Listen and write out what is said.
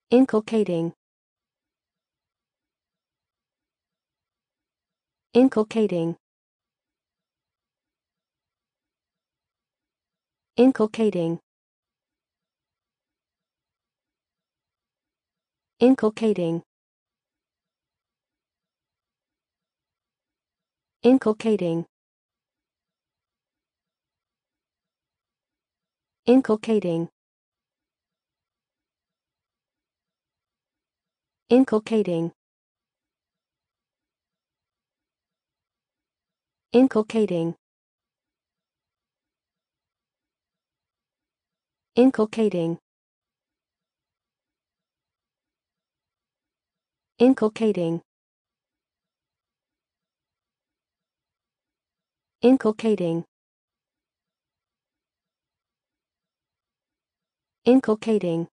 Inculcating. Inculcating. Inculcating. Inculcating. Inculcating. Inculcating. Inculcating. Inculcating. Inculcating. Inculcating. Inculcating. Inculcating.